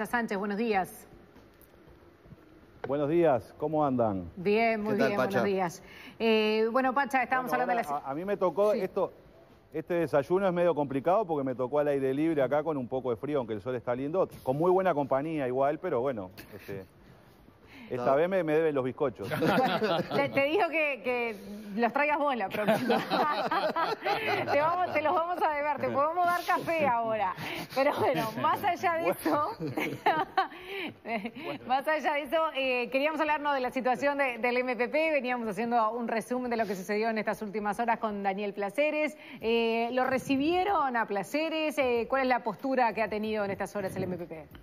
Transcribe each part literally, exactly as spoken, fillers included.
Pacha Sánchez, buenos días. Buenos días, ¿cómo andan? Bien, muy ¿Qué tal, bien, Pacha? buenos días. Eh, bueno, Pacha, estábamos Bueno, hablando ahora, de la... a, a mí me tocó Sí. esto, este desayuno es medio complicado porque me tocó al aire libre acá con un poco de frío, aunque el sol está lindo, con muy buena compañía igual, pero bueno, este, esta No. vez me, me deben los bizcochos. Te, te digo que, que los traigas vos la próxima. te, vamos, te los vamos a deber, te podemos dar café ahora. Pero bueno, más allá de eso, más allá de eso, eh, queríamos hablarnos de la situación de, del M P P. Veníamos haciendo un resumen de lo que sucedió en estas últimas horas con Daniel Placeres. Eh, ¿Lo recibieron a Placeres? Eh, ¿Cuál es la postura que ha tenido en estas horas el M P P?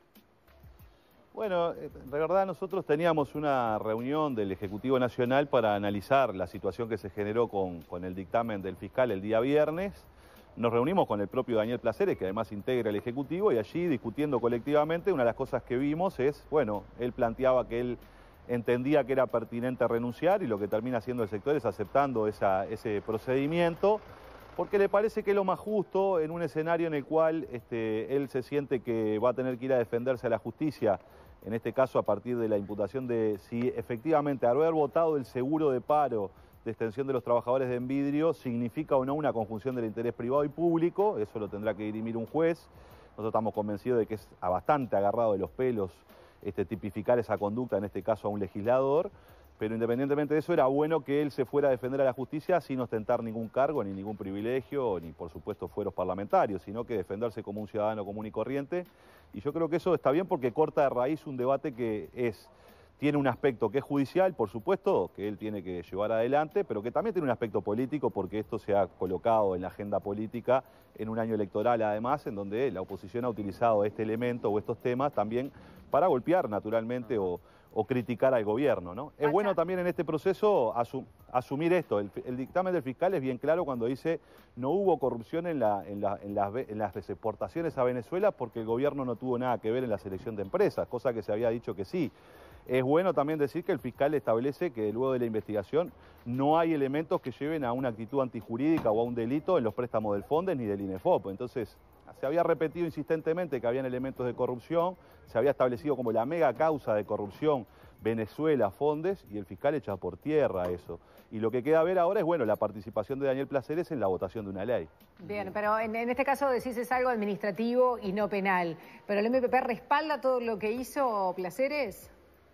Bueno, de verdad nosotros teníamos una reunión del Ejecutivo Nacional para analizar la situación que se generó con, con el dictamen del fiscal el día viernes. Nos reunimos con el propio Daniel Placeres, que además integra el Ejecutivo, y allí discutiendo colectivamente, una de las cosas que vimos es, bueno, él planteaba que él entendía que era pertinente renunciar y lo que termina haciendo el sector es aceptando esa, ese procedimiento, porque le parece que es lo más justo en un escenario en el cual este, él se siente que va a tener que ir a defenderse a la justicia, en este caso a partir de la imputación de si efectivamente haber votado el seguro de paro de extensión de los trabajadores de Envidrio significa o no una conjunción del interés privado y público, eso lo tendrá que dirimir un juez. Nosotros estamos convencidos de que es bastante agarrado de los pelos este, tipificar esa conducta, en este caso a un legislador, pero independientemente de eso era bueno que él se fuera a defender a la justicia sin ostentar ningún cargo, ni ningún privilegio, ni por supuesto fueros parlamentarios, sino que defenderse como un ciudadano común y corriente. Y yo creo que eso está bien porque corta de raíz un debate que es, tiene un aspecto que es judicial, por supuesto, que él tiene que llevar adelante, pero que también tiene un aspecto político porque esto se ha colocado en la agenda política en un año electoral además, en donde la oposición ha utilizado este elemento o estos temas también para golpear naturalmente o, o criticar al gobierno, ¿no? Es bueno también en este proceso asum, asumir esto. El, el dictamen del fiscal es bien claro cuando dice no hubo corrupción en, la, en, la, en, las, en las exportaciones a Venezuela porque el gobierno no tuvo nada que ver en la selección de empresas, cosa que se había dicho que sí. Es bueno también decir que el fiscal establece que luego de la investigación no hay elementos que lleven a una actitud antijurídica o a un delito en los préstamos del Fondes ni del INEFOP. Entonces, se había repetido insistentemente que habían elementos de corrupción, se había establecido como la mega causa de corrupción Venezuela, Fondes, y el fiscal echa por tierra eso. Y lo que queda a ver ahora es, bueno, la participación de Daniel Placeres en la votación de una ley. Bien, pero en, en este caso decís es algo administrativo y no penal. ¿Pero el M P P respalda todo lo que hizo Placeres?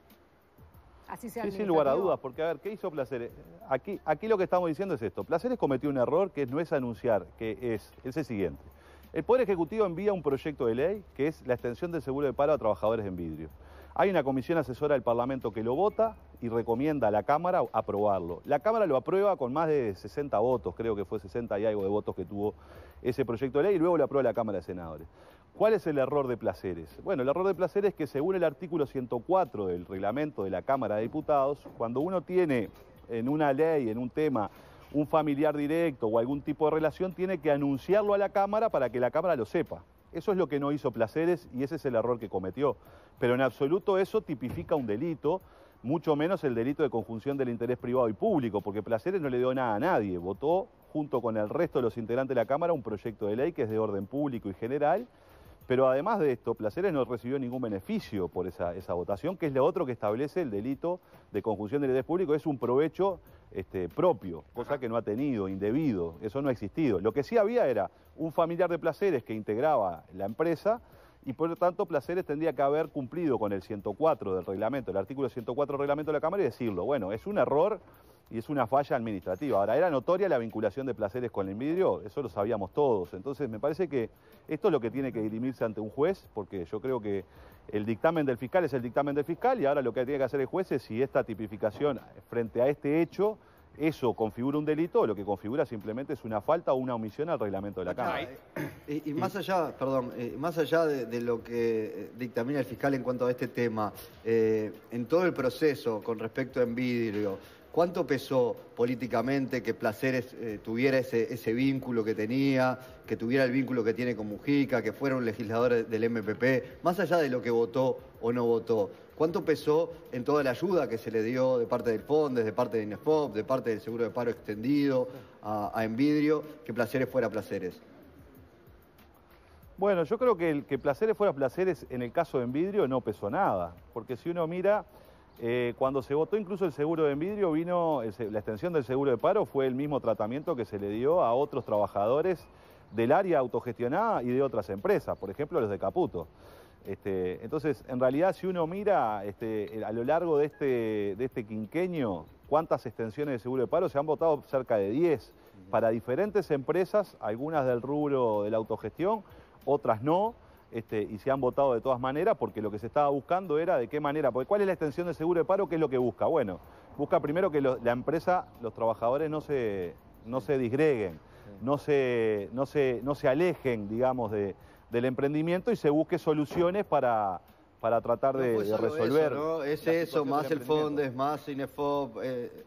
Así sea sí, sin lugar a dudas, porque a ver, ¿qué hizo Placeres? Aquí, aquí lo que estamos diciendo es esto. Placeres cometió un error que no es anunciar, que es, es el siguiente. El Poder Ejecutivo envía un proyecto de ley que es la extensión del seguro de paro a trabajadores de Envidrio. Hay una comisión asesora del Parlamento que lo vota y recomienda a la Cámara aprobarlo. La Cámara lo aprueba con más de sesenta votos, creo que fue sesenta y algo de votos que tuvo ese proyecto de ley, y luego lo aprueba la Cámara de Senadores. ¿Cuál es el error de Placeres? Bueno, el error de Placeres es que según el artículo ciento cuatro del reglamento de la Cámara de Diputados, cuando uno tiene en una ley, en un tema, un familiar directo o algún tipo de relación, tiene que anunciarlo a la Cámara para que la Cámara lo sepa. Eso es lo que no hizo Placeres y ese es el error que cometió. Pero en absoluto eso tipifica un delito, mucho menos el delito de conjunción del interés privado y público, porque Placeres no le dio nada a nadie. Votó, junto con el resto de los integrantes de la Cámara, un proyecto de ley que es de orden público y general. Pero además de esto, Placeres no recibió ningún beneficio por esa, esa votación, que es lo otro que establece el delito de conjunción del interés público, es un provecho este, propio, cosa que no ha tenido, indebido, eso no ha existido. Lo que sí había era un familiar de Placeres que integraba la empresa y por lo tanto Placeres tendría que haber cumplido con el ciento cuatro del reglamento, el artículo ciento cuatro del reglamento de la Cámara y decirlo. Bueno, es un error y es una falla administrativa. Ahora, ¿era notoria la vinculación de Placeres con el Envidrio? Eso lo sabíamos todos. Entonces, me parece que esto es lo que tiene que dirimirse ante un juez, porque yo creo que el dictamen del fiscal es el dictamen del fiscal y ahora lo que tiene que hacer el juez es si esta tipificación frente a este hecho, eso configura un delito o lo que configura simplemente es una falta o una omisión al reglamento de la Cámara. Y, y más allá, perdón, eh, más allá de, de lo que dictamina el fiscal en cuanto a este tema, eh, en todo el proceso con respecto a Envidrio, ¿cuánto pesó políticamente que Placeres eh, tuviera ese, ese vínculo que tenía, que tuviera el vínculo que tiene con Mujica, que fuera un legislador del M P P, más allá de lo que votó o no votó? ¿Cuánto pesó en toda la ayuda que se le dio de parte del Fondes, de parte de INEFOP, de parte del seguro de paro extendido a, a Envidrio, que Placeres fuera Placeres? Bueno, yo creo que el que Placeres fuera Placeres en el caso de Envidrio no pesó nada, porque si uno mira, eh, cuando se votó incluso el seguro de Envidrio, vino el, la extensión del seguro de paro fue el mismo tratamiento que se le dio a otros trabajadores del área autogestionada y de otras empresas, por ejemplo los de Caputo. Este, entonces, en realidad, si uno mira este, a lo largo de este, de este quinquenio, cuántas extensiones de seguro de paro, se han votado cerca de diez para diferentes empresas, algunas del rubro de la autogestión, otras no, este, y se han votado de todas maneras porque lo que se estaba buscando era de qué manera, porque ¿cuál es la extensión de seguro de paro? ¿Qué es lo que busca? Bueno, busca primero que lo, la empresa, los trabajadores no se, no se disgreguen, no se, no se, no se alejen, digamos, de, del emprendimiento y se busque soluciones para, para tratar de, no de resolver. Eso, ¿no? Es eso, más el Fondes, más Cinefop... Eh...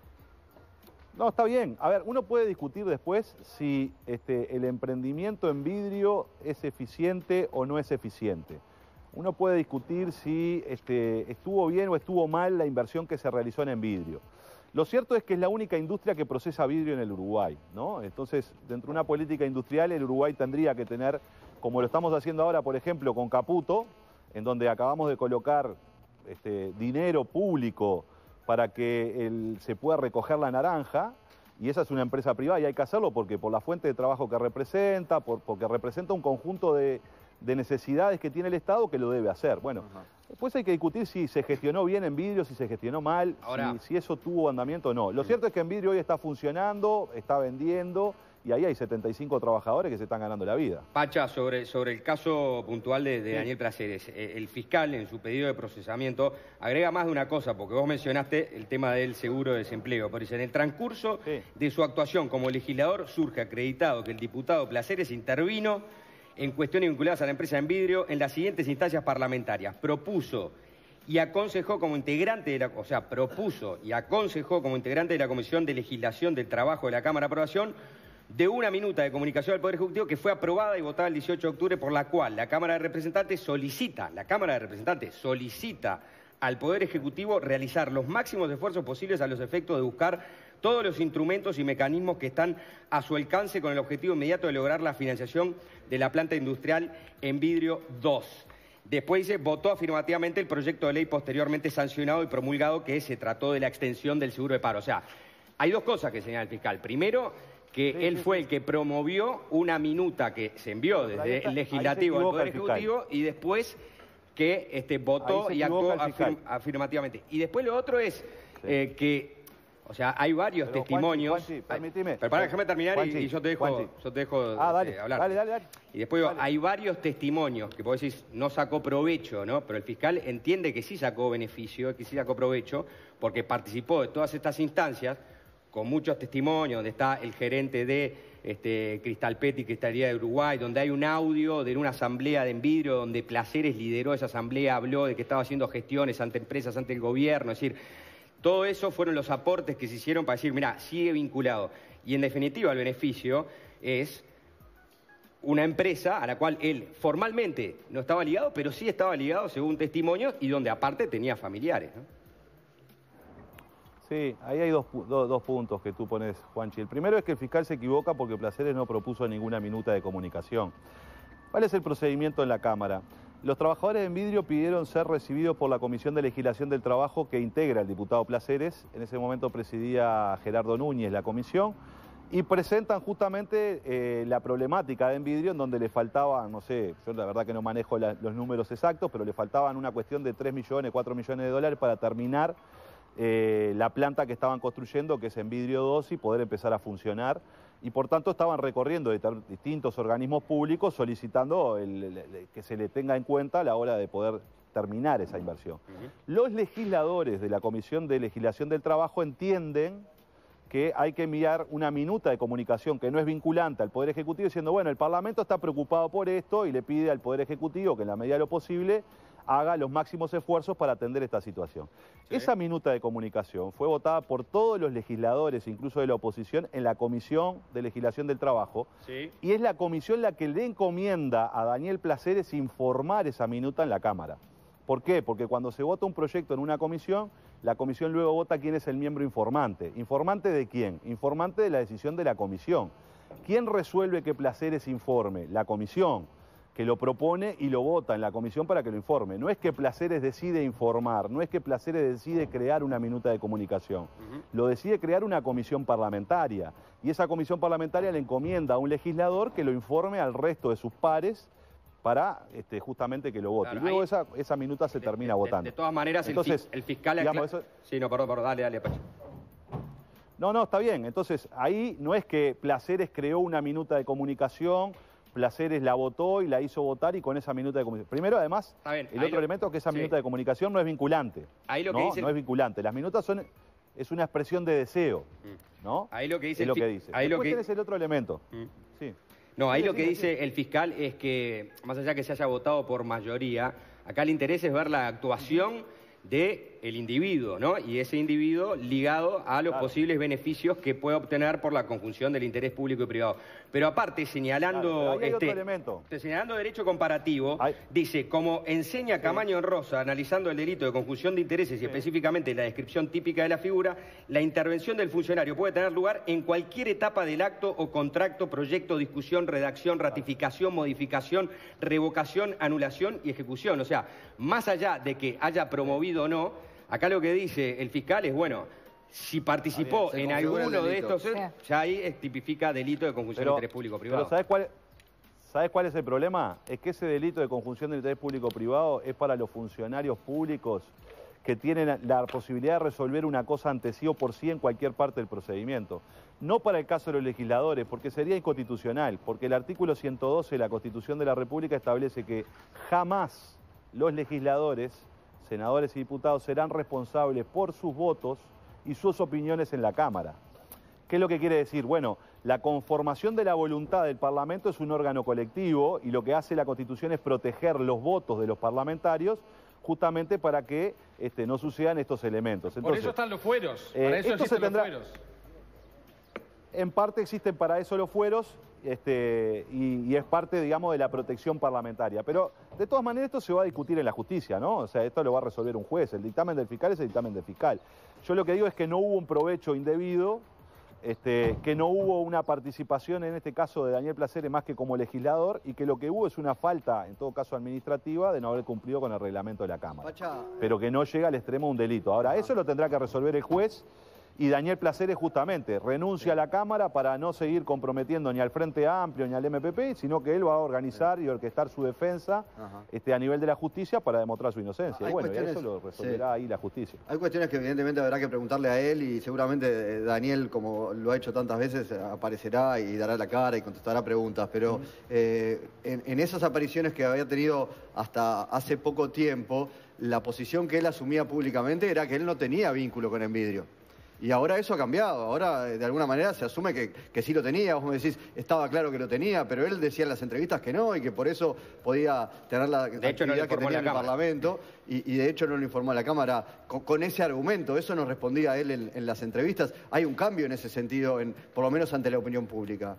No, está bien. A ver, uno puede discutir después si este, el emprendimiento en vidrio es eficiente o no es eficiente. Uno puede discutir si este, estuvo bien o estuvo mal la inversión que se realizó en vidrio. Lo cierto es que es la única industria que procesa vidrio en el Uruguay, ¿no? Entonces, dentro de una política industrial, el Uruguay tendría que tener, como lo estamos haciendo ahora, por ejemplo, con Caputo, en donde acabamos de colocar este, dinero público para que el, se pueda recoger la naranja, y esa es una empresa privada y hay que hacerlo porque por la fuente de trabajo que representa, por, porque representa un conjunto de, de necesidades que tiene el Estado que lo debe hacer. Bueno, uh-huh. Después hay que discutir si se gestionó bien en vidrio, si se gestionó mal, Ahora, si, si eso tuvo andamiento o no. Lo cierto es que en vidrio hoy está funcionando, está vendiendo, y ahí hay setenta y cinco trabajadores que se están ganando la vida. Pacha, sobre, sobre el caso puntual de, de sí. Daniel Placeres, el fiscal en su pedido de procesamiento agrega más de una cosa, porque vos mencionaste el tema del seguro de desempleo, pero dice, en el transcurso sí. de su actuación como legislador surge acreditado que el diputado Placeres intervino en cuestiones vinculadas a la empresa en vidrio en las siguientes instancias parlamentarias. Propuso y aconsejó como integrante de la, o sea, propuso y aconsejó como integrante de la Comisión de Legislación del Trabajo de la Cámara de Aprobación de una minuta de comunicación al Poder Ejecutivo que fue aprobada y votada el dieciocho de octubre, por la cual la Cámara de Representantes solicita, la Cámara de Representantes solicita al Poder Ejecutivo realizar los máximos esfuerzos posibles a los efectos de buscar todos los instrumentos y mecanismos que están a su alcance con el objetivo inmediato de lograr la financiación de la planta industrial en vidrio dos. Después dice, votó afirmativamente el proyecto de ley posteriormente sancionado y promulgado que se trató de la extensión del seguro de paro. O sea, hay dos cosas que señala el fiscal. Primero, que sí, él sí, fue sí. el que promovió una minuta que se envió desde está, el Legislativo al Poder Ejecutivo y después que este, votó y actuó afirm, afirmativamente. Y después lo otro es sí. eh, que, o sea, hay varios pero, testimonios... Juanchi, Juanchi, permíteme. Pero para, déjame terminar Juanchi, y, y yo te dejo, yo te dejo ah, dale, eh, hablar. Dale, dale, dale. Y después dale. hay varios testimonios que vos decís no sacó provecho, ¿no? Pero el fiscal entiende que sí sacó beneficio, que sí sacó provecho, porque participó de todas estas instancias con muchos testimonios, donde está el gerente de este, Cristalpet y Cristalería de Uruguay, donde hay un audio de una asamblea de Envidrio, donde Placeres lideró esa asamblea, habló de que estaba haciendo gestiones ante empresas, ante el gobierno, es decir, todo eso fueron los aportes que se hicieron para decir, mira, sigue vinculado. Y en definitiva el beneficio es una empresa a la cual él formalmente no estaba ligado, pero sí estaba ligado según testimonios y donde aparte tenía familiares, ¿no? Sí, ahí hay dos, dos, dos puntos que tú pones, Juanchi. El primero es que el fiscal se equivoca porque Placeres no propuso ninguna minuta de comunicación. ¿Cuál es el procedimiento en la Cámara? Los trabajadores de Envidrio pidieron ser recibidos por la Comisión de Legislación del Trabajo que integra el diputado Placeres. En ese momento presidía Gerardo Núñez la comisión. Y presentan justamente eh, la problemática de Envidrio, en donde le faltaban, no sé, yo la verdad que no manejo la, los números exactos, pero le faltaban una cuestión de tres millones, cuatro millones de dólares para terminar Eh, la planta que estaban construyendo, que es Envidrio dos, y poder empezar a funcionar. Y por tanto estaban recorriendo de distintos organismos públicos solicitando el, el, el, que se le tenga en cuenta a la hora de poder terminar esa inversión. Uh-huh. Los legisladores de la Comisión de Legislación del Trabajo entienden que hay que enviar una minuta de comunicación que no es vinculante al Poder Ejecutivo diciendo, bueno, el Parlamento está preocupado por esto y le pide al Poder Ejecutivo que en la medida de lo posible haga los máximos esfuerzos para atender esta situación. Sí. Esa minuta de comunicación fue votada por todos los legisladores, incluso de la oposición, en la Comisión de Legislación del Trabajo. Sí. Y es la comisión la que le encomienda a Daniel Placeres informar esa minuta en la Cámara. ¿Por qué? Porque cuando se vota un proyecto en una comisión, la comisión luego vota quién es el miembro informante. ¿Informante de quién? Informante de la decisión de la comisión. ¿Quién resuelve que Placeres informe? La comisión. que lo propone y lo vota en la comisión para que lo informe. No es que Placeres decide informar, no es que Placeres decide crear una minuta de comunicación. Uh-huh. Lo decide crear una comisión parlamentaria. Y esa comisión parlamentaria le encomienda a un legislador que lo informe al resto de sus pares para este, justamente que lo vote. Claro, y luego ahí, esa, esa minuta se de, termina de, votando. De, de todas maneras, entonces, el, el fiscal... Digamos, eso... Sí, no, perdón, perdón, dale, dale, Pacho. No, no, está bien. Entonces, ahí no es que Placeres creó una minuta de comunicación, Placeres la votó y la hizo votar y con esa minuta de comunicación. Primero, además, bien, el otro lo... elemento es que esa sí. minuta de comunicación no es vinculante. Ahí lo ¿no? que dice... no es vinculante. Las minutas son... es una expresión de deseo, ¿no? Ahí lo que dice... Es lo que dice. Ahí Después lo que... tenés el otro elemento. Mm. Sí. No, ahí sí, lo sí, que sí, dice sí. el fiscal es que, más allá que se haya votado por mayoría, acá el interés es ver la actuación del individuo, ¿no? Y ese individuo ligado a los claro. posibles beneficios que puede obtener por la conjunción del interés público y privado. Pero aparte, señalando, claro, este, elemento. señalando derecho comparativo, hay... dice, como enseña Camaño en Rosa, analizando el delito de conjunción de intereses y sí. específicamente la descripción típica de la figura, la intervención del funcionario puede tener lugar en cualquier etapa del acto o contrato, proyecto, discusión, redacción, ratificación, modificación, revocación, anulación y ejecución. O sea, más allá de que haya promovido o no, acá lo que dice el fiscal es, bueno, si participó en alguno de estos, sí. ya ahí tipifica delito de conjunción pero, de interés público-privado. Pero ¿sabes cuál, ¿sabes cuál es el problema? Es que ese delito de conjunción de interés público-privado es para los funcionarios públicos que tienen la posibilidad de resolver una cosa ante sí o por sí en cualquier parte del procedimiento. No para el caso de los legisladores, porque sería inconstitucional, porque el artículo ciento doce de la Constitución de la República establece que jamás los legisladores, senadores y diputados serán responsables por sus votos y sus opiniones en la Cámara. ¿Qué es lo que quiere decir? Bueno, la conformación de la voluntad del Parlamento es un órgano colectivo y lo que hace la Constitución es proteger los votos de los parlamentarios justamente para que este, no sucedan estos elementos. Entonces, por eso están los fueros, eh, para eso esto existen se tendrá... los fueros. En parte existen para eso los fueros este, y, y es parte, digamos, de la protección parlamentaria. Pero, de todas maneras, esto se va a discutir en la justicia, ¿no? O sea, esto lo va a resolver un juez. El dictamen del fiscal es el dictamen del fiscal. Yo lo que digo es que no hubo un provecho indebido, este, que no hubo una participación, en este caso, de Daniel Placeres más que como legislador, y que lo que hubo es una falta, en todo caso administrativa, de no haber cumplido con el reglamento de la Cámara. Pacha. Pero que no llega al extremo de un delito. Ahora, eso lo tendrá que resolver el juez. Y Daniel Placeres justamente renuncia a la Cámara para no seguir comprometiendo ni al Frente Amplio ni al M P P, sino que él va a organizar y orquestar su defensa este, a nivel de la justicia para demostrar su inocencia. Hay y bueno, y eso lo resolverá sí. ahí la justicia. Hay cuestiones que evidentemente habrá que preguntarle a él y seguramente Daniel, como lo ha hecho tantas veces, aparecerá y dará la cara y contestará preguntas. Pero eh, en, en esas apariciones que había tenido hasta hace poco tiempo, la posición que él asumía públicamente era que él no tenía vínculo con Envidrio. Y ahora eso ha cambiado, ahora de alguna manera se asume que, que sí lo tenía, vos me decís, estaba claro que lo tenía, pero él decía en las entrevistas que no y que por eso podía tener la de hecho, actividad no que tenía en el Parlamento y, y de hecho no lo informó a la Cámara con, con ese argumento, eso nos respondía él en, en las entrevistas. Hay un cambio en ese sentido, en, por lo menos ante la opinión pública.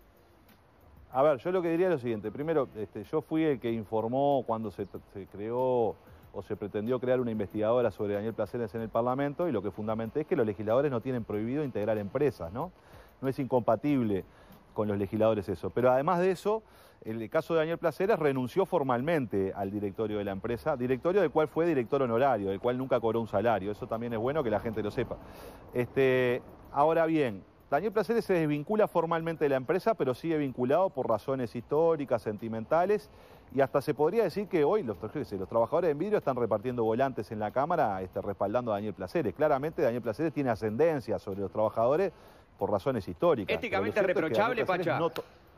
A ver, yo lo que diría es lo siguiente, primero, este, yo fui el que informó cuando se, se creó o se pretendió crear una investigadora sobre Daniel Placeres en el Parlamento y lo que fundamenté es que los legisladores no tienen prohibido integrar empresas, ¿no? No es incompatible con los legisladores eso. Pero además de eso, el caso de Daniel Placeres renunció formalmente al directorio de la empresa, directorio del cual fue director honorario, del cual nunca cobró un salario. Eso también es bueno que la gente lo sepa. Este, ahora bien, Daniel Placeres se desvincula formalmente de la empresa, pero sigue vinculado por razones históricas, sentimentales, y hasta se podría decir que hoy los, los trabajadores de Envidrio están repartiendo volantes en la Cámara este, respaldando a Daniel Placeres. Claramente Daniel Placeres tiene ascendencia sobre los trabajadores por razones históricas. ¿Éticamente reprochable, Pacha? No,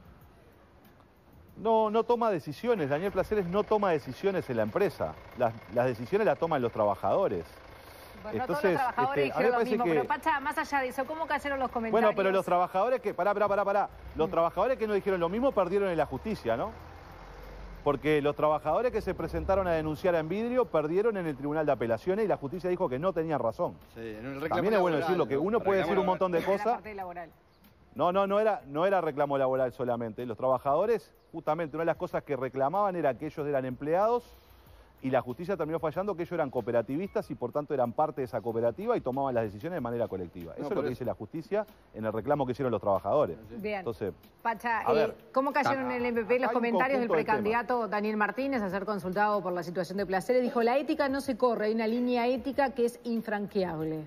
no, no toma decisiones. Daniel Placeres no toma decisiones en la empresa. Las, las decisiones las toman los trabajadores. Pues no Entonces, todos los trabajadores este, dijeron lo mismo, que... pero Pacha, más allá de eso, ¿cómo cayeron los comentarios? Bueno, pero los trabajadores que... Pará, pará, pará, pará. Los mm. trabajadores que no dijeron lo mismo perdieron en la justicia, ¿no? Porque los trabajadores que se presentaron a denunciar a Envidrio perdieron en el Tribunal de Apelaciones y la justicia dijo que no tenían razón. Sí, en el También es bueno decirlo, que uno puede decir un montón de cosas... No, no, no era, no era reclamo laboral solamente. Los trabajadores, justamente, una de las cosas que reclamaban era que ellos eran empleados y la justicia terminó fallando que ellos eran cooperativistas y por tanto eran parte de esa cooperativa y tomaban las decisiones de manera colectiva. Eso no, es lo que eso. dice la justicia en el reclamo que hicieron los trabajadores. Bien. Entonces, Pacha, eh, ver, ¿cómo cayeron en el M P P los comentarios del precandidato de Daniel Martínez a ser consultado por la situación de Placeres? Dijo, la ética no se corre, hay una línea ética que es infranqueable.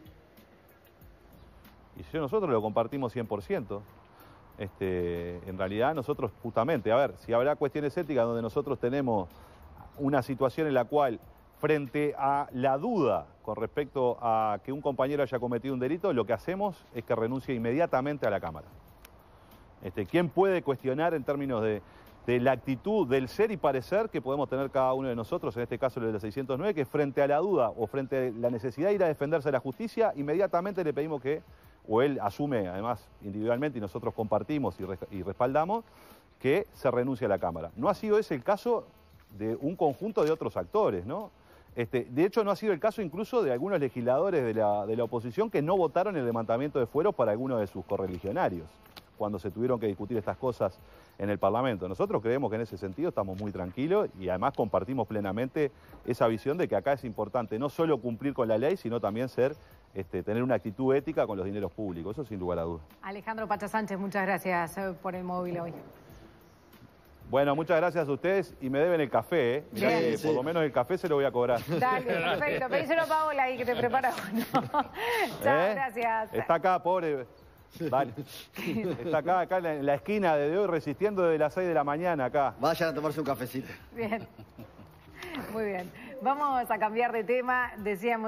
Y si nosotros lo compartimos cien por ciento. Este, en realidad nosotros justamente, a ver, si habrá cuestiones éticas donde nosotros tenemos una situación en la cual, frente a la duda con respecto a que un compañero haya cometido un delito, lo que hacemos es que renuncie inmediatamente a la Cámara. Este, ¿Quién puede cuestionar en términos de, de la actitud, del ser y parecer que podemos tener cada uno de nosotros, en este caso el de la seiscientos nueve, que frente a la duda o frente a la necesidad de ir a defenderse de la justicia, inmediatamente le pedimos que, o él asume además individualmente y nosotros compartimos y, res, y respaldamos, que se renuncie a la Cámara. No ha sido ese el caso de un conjunto de otros actores, ¿no? Este, de hecho, no ha sido el caso incluso de algunos legisladores de la, de la oposición que no votaron el levantamiento de fueros para algunos de sus correligionarios, cuando se tuvieron que discutir estas cosas en el Parlamento. Nosotros creemos que en ese sentido estamos muy tranquilos y además compartimos plenamente esa visión de que acá es importante no solo cumplir con la ley, sino también ser, este, tener una actitud ética con los dineros públicos, eso sin lugar a dudas. Alejandro Pacha Sánchez, muchas gracias por el móvil hoy. Bueno, muchas gracias a ustedes y me deben el café, ¿eh? Mirá que sí. Por lo menos el café se lo voy a cobrar. Dale, perfecto. Pedíselo a Paola ahí que te prepara uno. Chao, ¿Eh? Gracias. Está acá, pobre. Vale. Está acá, acá en la esquina de hoy resistiendo desde las seis de la mañana acá. Vayan a tomarse un cafecito. Bien. Muy bien. Vamos a cambiar de tema. Decíamos...